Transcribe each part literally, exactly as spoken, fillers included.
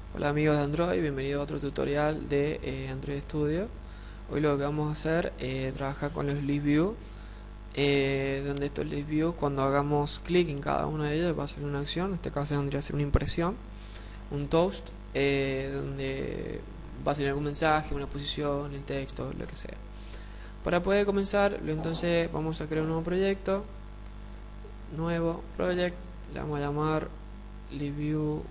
Hola amigos de Android, bienvenido a otro tutorial de eh, Android Studio. Hoy lo que vamos a hacer es eh, trabajar con los list view, eh, donde estos list view, cuando hagamos clic en cada una de ellas va a ser una acción. En este caso vendría a ser una impresión, un toast, eh, donde va a tener algún mensaje, una posición, el texto, lo que sea. Para poder comenzar, entonces vamos a crear un nuevo proyecto, nuevo project, le vamos a llamar list view.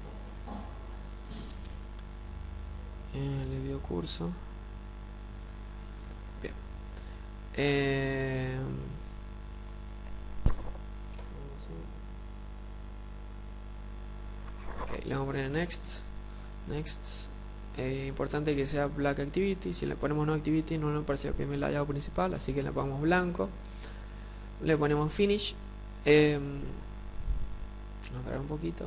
Eh, le vio curso. Bien. Eh, okay, le vamos a poner next. Next. Eh, importante que sea black activity. Si le ponemos no activity no nos aparece el primer layout principal, así que le ponemos blanco. Le ponemos finish. Eh, vamos a esperar un poquito.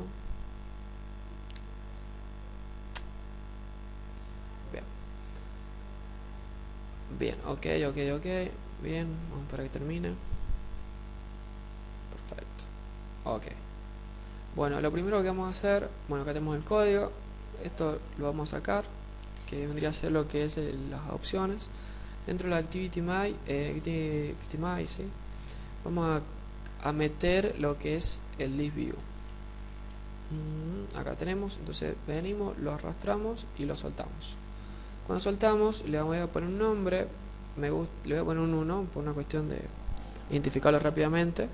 Bien, ok, ok, ok. Bien, vamos para que termine. Perfecto. Ok. Bueno, lo primero que vamos a hacer, bueno, acá tenemos el código. Esto lo vamos a sacar, que vendría a ser lo que es el, las opciones. Dentro de la ActivityMy, eh, ActivityMy, ¿sí? Vamos a, a meter lo que es el list view. Mm, acá tenemos, entonces venimos, lo arrastramos y lo soltamos. Cuando soltamos, le voy a poner un nombre. Me gusta, le voy a poner un uno por una cuestión de identificarlo rápidamente.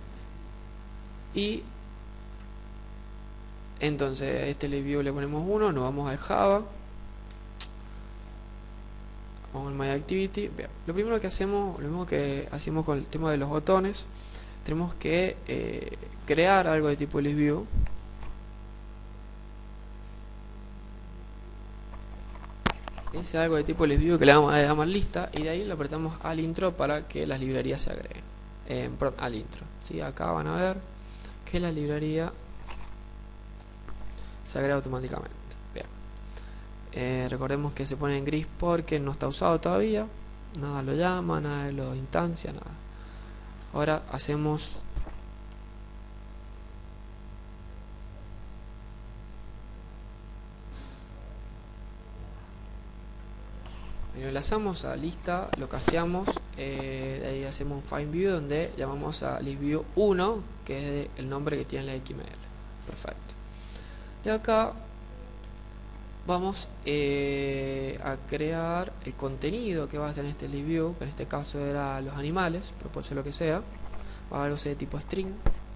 Y entonces a este list view le ponemos uno. Nos vamos a Java. Vamos al My Activity. Bien. Lo primero que hacemos, lo mismo que hacemos con el tema de los botones, tenemos que eh, crear algo de tipo list view. Ese algo de tipo list view que le vamos a llamar lista, y de ahí le apretamos al intro para que las librerías se agreguen. Eh, perdón, al intro. ¿Sí? Acá van a ver que la librería se agrega automáticamente. Bien. Eh, recordemos que se pone en gris porque no está usado todavía. Nada lo llama, nada lo instancia, nada. Ahora hacemos lo enlazamos a lista, lo casteamos, eh, de ahí hacemos un find view donde llamamos a list view uno, que es el nombre que tiene la X M L. Perfecto. De acá vamos eh, a crear el contenido que va a tener este list view, que en este caso era los animales, pero puede ser lo que sea. Va a algo de tipo string.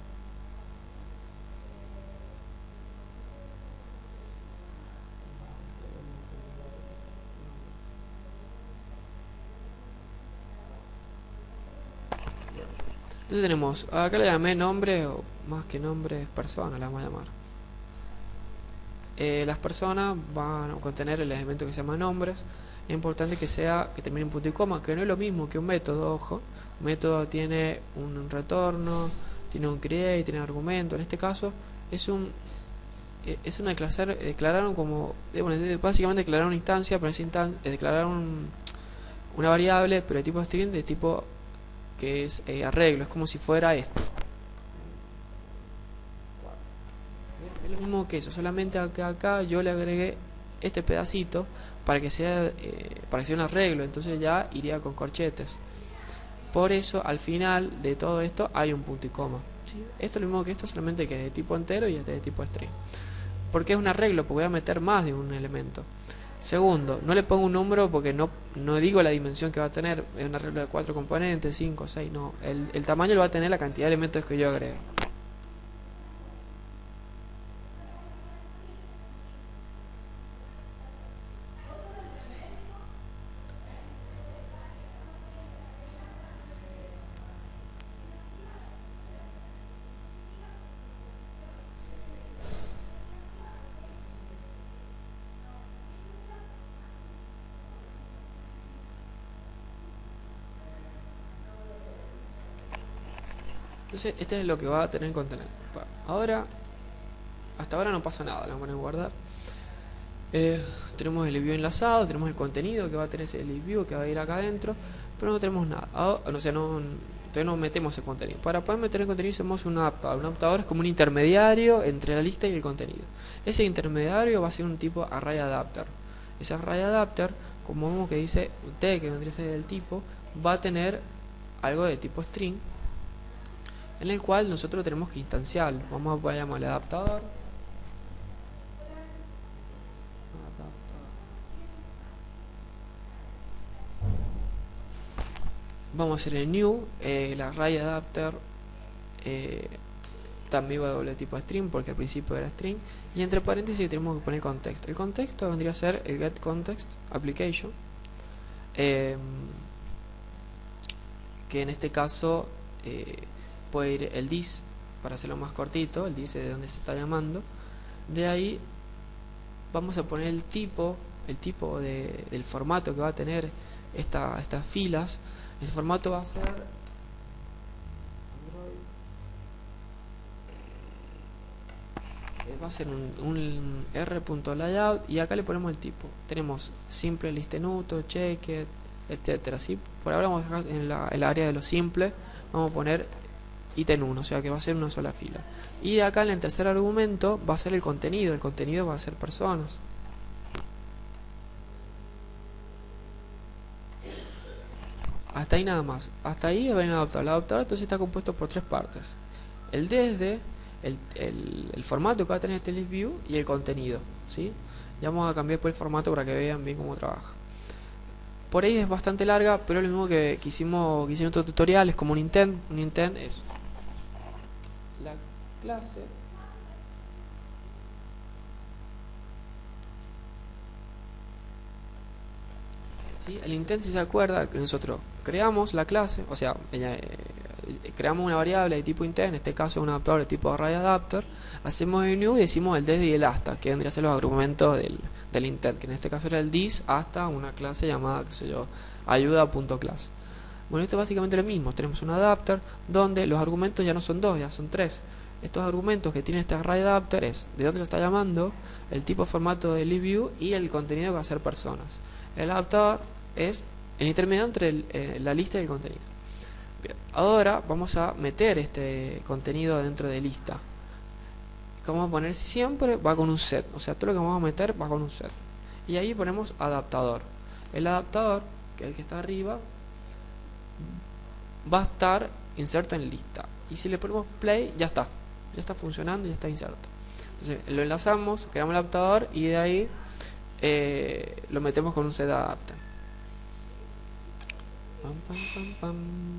Entonces tenemos, acá le llamé nombre, o más que nombre, persona, le vamos a llamar. Eh, las personas van a contener el elemento que se llama nombres. Es importante que sea que termine en punto y coma, que no es lo mismo que un método, ojo. Un método tiene un retorno, tiene un create, tiene argumento. En este caso es un es una declarar, declararon como bueno, básicamente declarar una instancia, pero esa instancia declarar un, una variable, pero de tipo string, de tipo que es eh, arreglo, es como si fuera esto. Es lo mismo que eso, solamente acá, acá yo le agregué este pedacito para que sea eh, para que sea un arreglo, entonces ya iría con corchetes. Por eso al final de todo esto hay un punto y coma, ¿sí? Esto es lo mismo que esto, solamente que es de tipo entero y este de tipo string. ¿Por qué es un arreglo? Porque voy a meter más de un elemento. Segundo, no le pongo un número porque no, no digo la dimensión que va a tener. Es un arreglo de cuatro componentes, cinco, seis, no. El, el tamaño lo va a tener la cantidad de elementos que yo agregue. Entonces, este es lo que va a tener que contener. Ahora, hasta ahora no pasa nada, lo vamos a guardar. Eh, tenemos el list view enlazado, tenemos el contenido que va a tener ese list view que va a ir acá adentro, pero no tenemos nada. O, o sea, no, Entonces no metemos el contenido. Para poder meter el contenido hacemos un adaptador. Un adaptador es como un intermediario entre la lista y el contenido. Ese intermediario va a ser un tipo array adapter. Ese array adapter, como vemos que dice T, que vendría a ser el tipo, va a tener algo de tipo string, en el cual nosotros tenemos que instanciarlo. Vamos a poner llamarle adaptador. Vamos a hacer el new, eh, el array adapter eh, también va a doble tipo string porque al principio era string, y entre paréntesis tenemos que poner contexto. El contexto vendría a ser el get context application, eh, que en este caso eh, puede ir el this, para hacerlo más cortito, el this es de donde se está llamando. De ahí vamos a poner el tipo, el tipo de, del formato que va a tener esta, estas filas. El formato va a ser va a ser un, un r.layout, y acá le ponemos el tipo. Tenemos simple, listenuto, checked, etcétera. ¿Sí? Por ahora vamos a dejar en la, en la área de lo simple, vamos a poner ítem uno, o sea que va a ser una sola fila. Y de acá en el tercer argumento va a ser el contenido. El contenido va a ser personas. Hasta ahí nada más. Hasta ahí va el adaptador. El adaptador entonces está compuesto por tres partes: el desde, el, el, el formato que va a tener este list view y el contenido. ¿Sí? Ya vamos a cambiar después el formato para que vean bien cómo trabaja. Por ahí es bastante larga, pero lo mismo que, que hicimos, que hicimos en otro tutorial, es como un intent. Un intent es la clase ¿sí? El intent, si se acuerda, que nosotros creamos la clase, o sea, ella, eh, creamos una variable de tipo intent, en este caso un adaptador de tipo array adapter, hacemos el new y decimos el desde y el hasta, que vendría a ser los argumentos del, del intent, que en este caso era el this hasta una clase llamada, qué sé yo, ayuda.class. Bueno, esto es básicamente lo mismo. Tenemos un adapter donde los argumentos ya no son dos, ya son tres. Estos argumentos que tiene este array adapter es de dónde lo está llamando, el tipo formato de list view y el contenido que va a ser personas. El adaptador es el intermedio entre el, eh, la lista y el contenido. Bien, ahora vamos a meter este contenido dentro de lista. Que vamos a poner siempre va con un set, o sea, todo lo que vamos a meter va con un set. Y ahí ponemos adaptador. El adaptador, que es el que está arriba, va a estar inserto en lista. Y si le ponemos play, ya está. Ya está funcionando, ya está inserto. Entonces lo enlazamos, creamos el adaptador y de ahí eh, lo metemos con un set adapter. Pam, pam, pam, pam.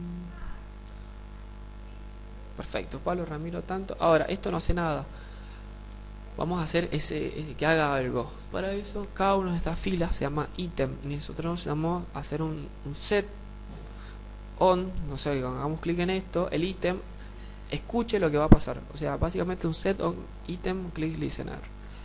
Perfecto, Pablo, Ramiro, tanto. Ahora, esto no hace nada. Vamos a hacer ese eh, que haga algo. Para eso, cada una de estas filas se llama ítem. Y nosotros vamos a hacer un, un set on, no sé, hagamos clic en esto, el ítem escuche lo que va a pasar. O sea, básicamente un set on item click listener.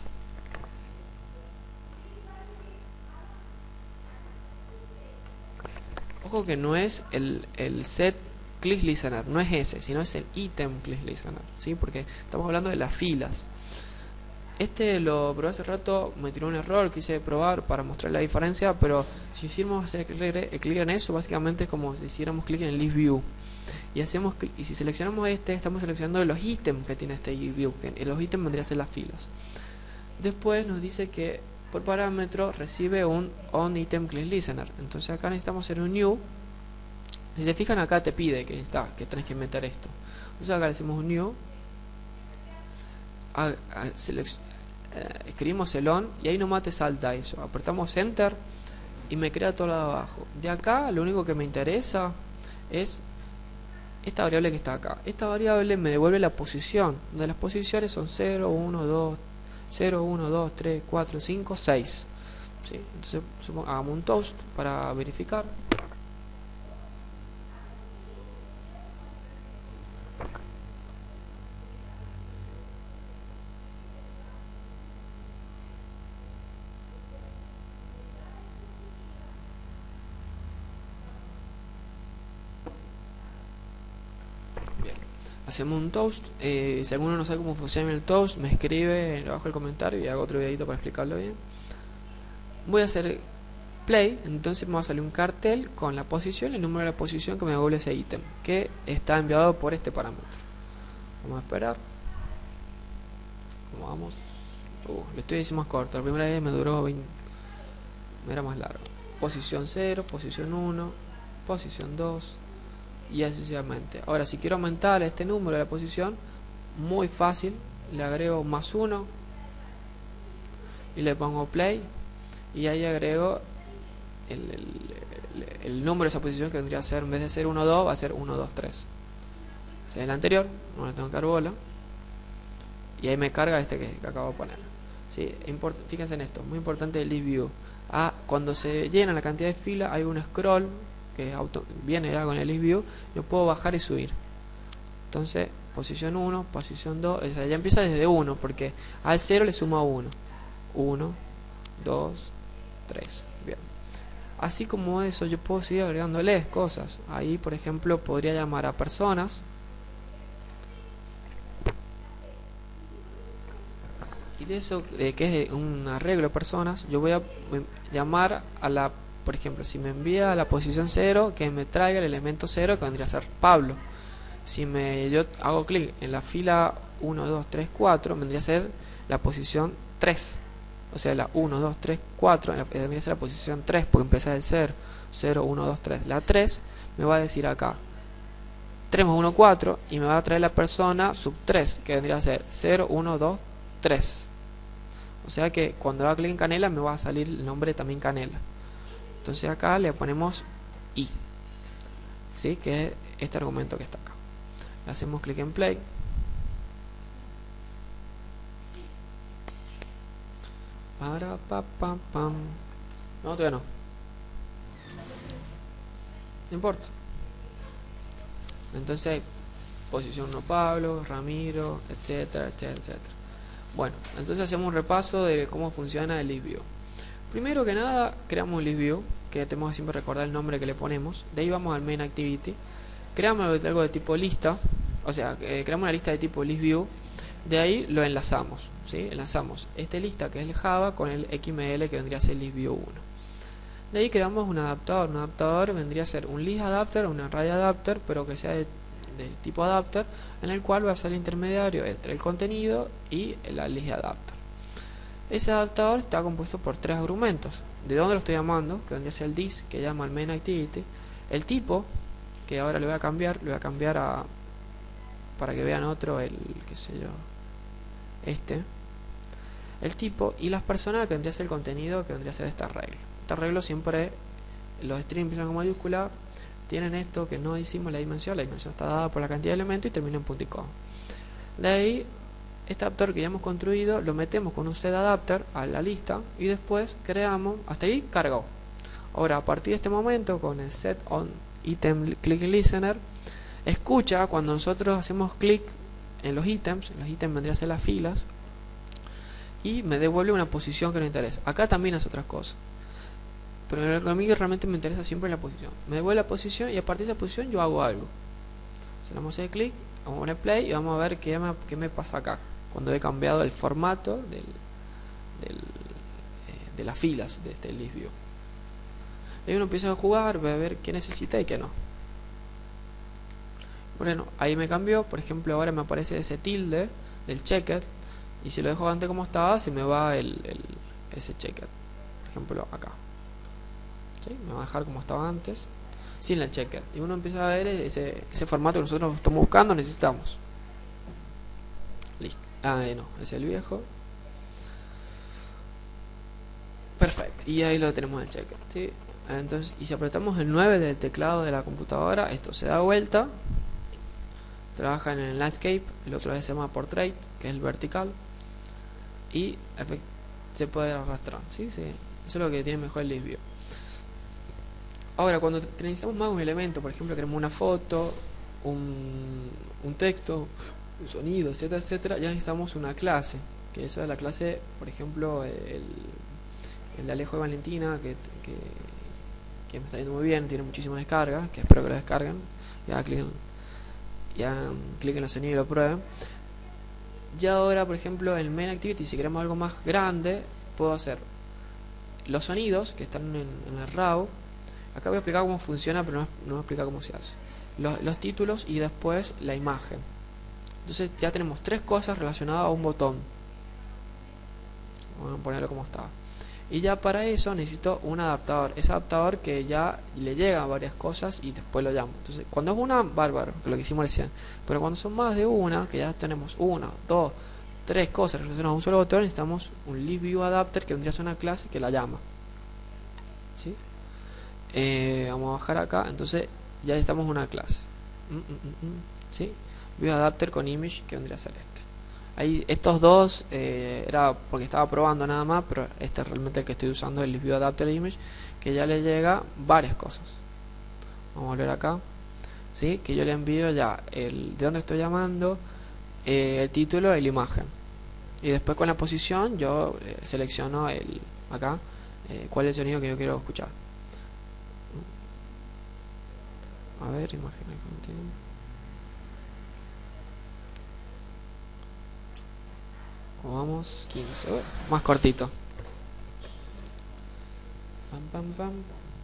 Ojo que no es el, el set click listener, no es ese, sino es el item click listener, ¿sí? Porque estamos hablando de las filas. Este lo probé hace rato, me tiró un error, quise probar para mostrar la diferencia, pero si hiciéramos hacer clic en eso, básicamente es como si hiciéramos clic en el list view. Y hacemos y si seleccionamos este, estamos seleccionando los ítems que tiene este view, que los ítems vendrían a ser las filas. Después nos dice que por parámetro recibe un onItemClickListener. Entonces acá necesitamos hacer un new. Si se fijan, acá te pide que está, que tenés que meter esto. Entonces acá le hacemos un new. A, a, eh, escribimos el on y ahí nomás te salta eso. Apretamos enter y me crea todo lo de abajo. De acá lo único que me interesa es esta variable que está acá. Esta variable me devuelve la posición, donde las posiciones son cero, uno, dos, cero, uno, dos, tres, cuatro, cinco, seis. ¿Sí? Entonces hagamos un toast para verificar. Hacemos un toast. Eh, si alguno no sabe cómo funciona el toast, me escribe abajo el comentario y hago otro videito para explicarlo bien. Voy a hacer play, entonces me va a salir un cartel con la posición y el número de la posición que me devuelve ese ítem, que está enviado por este parámetro. Vamos a esperar. ¿Cómo vamos? Uh, lo estoy diciendo más corto. La primera vez me duró veinte, me era más largo. Posición cero, posición uno, posición dos y así sucesivamente. Ahora, si quiero aumentar este número de la posición, muy fácil, le agrego más uno y le pongo play y ahí agrego el, el, el, el número de esa posición, que vendría a ser, en vez de ser uno dos, va a ser uno dos tres. Ese es el anterior, no le tengo que dar bola. Y ahí me carga este que, que acabo de poner. ¿Sí? Fíjense en esto, muy importante el list view. Ah, cuando se llena la cantidad de filas, hay un scroll que auto, viene ya con el list view. Yo puedo bajar y subir. Entonces, posición uno, posición dos, o sea, ya empieza desde uno, porque al cero le suma uno. uno, dos, tres. Bien. Así como eso, yo puedo seguir agregándoles cosas. Ahí, por ejemplo, podría llamar a personas. Y de eso, de que es un arreglo de personas, yo voy a llamar a la, por ejemplo, si me envía a la posición cero, que me traiga el elemento cero, que vendría a ser Pablo. Si me, yo hago clic en la fila uno, dos, tres, cuatro, vendría a ser la posición tres. O sea, la uno, dos, tres, cuatro, vendría a ser la posición tres, porque empieza del cero, cero, uno, dos, tres. La tres me va a decir acá tres más uno, cuatro, y me va a traer la persona sub tres, que vendría a ser cero, uno, dos, tres. O sea que cuando haga clic en Canela me va a salir el nombre también Canela. Entonces acá le ponemos i, ¿sí? Que es este argumento que está acá. Le hacemos clic en play. Para pa pam pam. No, todavía no. No importa. Entonces posición uno Pablo, Ramiro, etcétera, etcétera, etcétera. Bueno, entonces hacemos un repaso de cómo funciona el list view. Primero que nada, creamos un list view, que tenemos que siempre recordar el nombre que le ponemos. De ahí vamos al main activity. Creamos algo de tipo lista, o sea, eh, creamos una lista de tipo list view. De ahí lo enlazamos, ¿sí? Enlazamos este lista, que es el Java, con el X M L, que vendría a ser list view uno. De ahí creamos un adaptador. Un adaptador vendría a ser un list adapter o un array adapter, pero que sea de de tipo adapter, en el cual va a ser el intermediario entre el contenido y la list adapter. Ese adaptador está compuesto por tres argumentos. ¿De dónde lo estoy llamando? Que vendría a ser el this, que llama al main activity. El tipo, que ahora le voy a cambiar, le voy a cambiar a, para que vean otro, el, qué sé yo, este. El tipo y las personas, que vendría a ser el contenido, que vendría a ser este arreglo. Este arreglo siempre, los strings empiezan con mayúscula, tienen esto que no hicimos, la dimensión. La dimensión está dada por la cantidad de elementos y termina en punto y coma. De ahí, este adapter que ya hemos construido, lo metemos con un set adapter a la lista y después creamos, hasta ahí cargó. Ahora, a partir de este momento, con el set on item click listener, escucha cuando nosotros hacemos clic en los ítems. En los ítems vendría a ser las filas, y me devuelve una posición que nos interesa. Acá también hace otras cosas, pero lo que a mí realmente me interesa siempre es la posición. Me devuelve la posición y a partir de esa posición yo hago algo. Si le damos el clic, vamos a poner play y vamos a ver qué me, qué me pasa acá cuando he cambiado el formato del, del, eh, de las filas de este list view. Ahí uno empieza a jugar, va a ver qué necesita y qué no. Bueno, ahí me cambió. Por ejemplo, ahora me aparece ese tilde del checked, y si lo dejo antes como estaba, se me va el, el, ese checked. Por ejemplo, acá. ¿Sí? Me va a dejar como estaba antes, sin el checker, y uno empieza a ver ese, ese formato que nosotros estamos buscando, necesitamos. Listo. Ah, eh, no, es el viejo. Perfecto, y ahí lo tenemos el checker, ¿sí? Entonces, y si apretamos el nueve del teclado de la computadora, esto se da vuelta, trabaja en el landscape. El otro se llama portrait, que es el vertical, y se puede arrastrar, ¿sí? Sí. Eso es lo que tiene mejor el list view. Ahora, cuando necesitamos más un elemento, por ejemplo, queremos una foto, un, un texto, un sonido, etcétera, etcétera, ya necesitamos una clase. Que eso es la clase, por ejemplo, el, el de Alejo de Valentina, que, que, que me está yendo muy bien, tiene muchísimas descargas, que espero que lo descarguen. Ya cliquen, ya cliquen el sonido y lo prueben. Ya ahora, por ejemplo, en Main Activity, si queremos algo más grande, puedo hacer los sonidos que están en, en el R A W, acá voy a explicar cómo funciona, pero no, no voy a explicar cómo se hace. Los, los títulos y después la imagen. Entonces ya tenemos tres cosas relacionadas a un botón. Vamos a ponerlo como está. Y ya para eso necesito un adaptador. Ese adaptador que ya le llega a varias cosas y después lo llamo. Entonces, cuando es una, bárbaro, que lo que hicimos recién. Pero cuando son más de una, que ya tenemos una, dos, tres cosas relacionadas a un solo botón, necesitamos un LibViewAdapter que vendría a ser una clase que la llama. ¿Sí? Eh, vamos a bajar acá. Entonces, ya necesitamos una clase. Mm, mm, mm, mm. ¿Sí? ViewAdapter con image que vendría a ser este. Ahí, estos dos eh, era porque estaba probando nada más, pero este es realmente el que estoy usando, el ViewAdapter Image, que ya le llega varias cosas. Vamos a volver acá, ¿sí? Que yo le envío ya el de dónde estoy llamando, eh, el título y la imagen. Y después con la posición yo eh, selecciono el acá eh, cuál es el sonido que yo quiero escuchar. A ver, imagen continua. Vamos, quince, bueno, más cortito. Pam, pam, pam.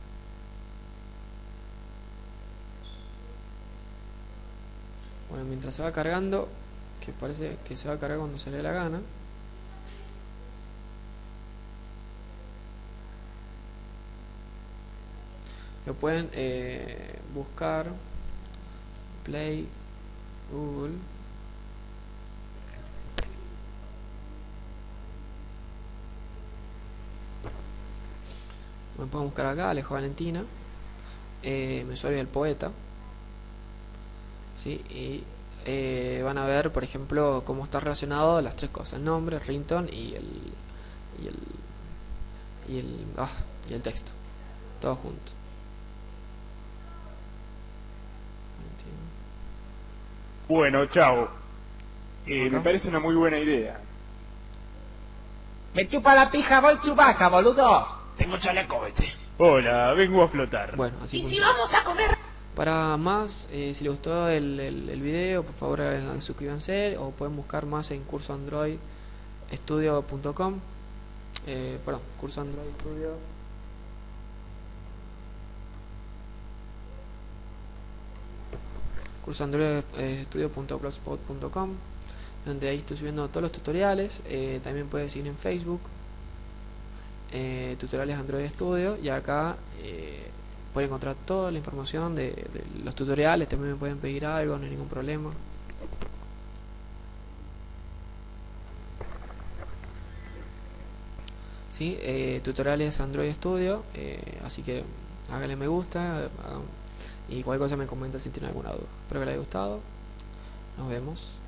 Bueno, mientras se va cargando, que parece que se va a cargar cuando se le dé la gana. Lo pueden eh, buscar Play Google. Me pueden buscar acá, Alejo Valentina, eh, mi usuario es el poeta, ¿sí? Y eh, van a ver, por ejemplo, cómo está relacionado las tres cosas: el nombre, el ringtone y el y el y el, ah, y el texto, todo junto. Bueno, chao. Eh, me parece una muy buena idea. Me chupa la pija, voy Chewbacca, boludo. Tengo chaleco, este. Hola, vengo a flotar. Bueno, así ¿Y si funciona. vamos a comer? Para más, eh, si les gustó el, el, el video, por favor eh, suscríbanse, o pueden buscar más en curso android estudio punto com. Eh, perdón, curso Android Studio. curso android estudio punto blogspot punto com, donde ahí estoy subiendo todos los tutoriales. Eh, también puedes ir en Facebook, eh, tutoriales Android Studio, y acá eh, pueden encontrar toda la información de, de los tutoriales. También me pueden pedir algo, no hay ningún problema. ¿Sí? Eh, tutoriales Android Studio, eh, así que háganle me gusta, hagan, y cualquier cosa me comenta si tienen alguna duda. Espero que les haya gustado. Nos vemos.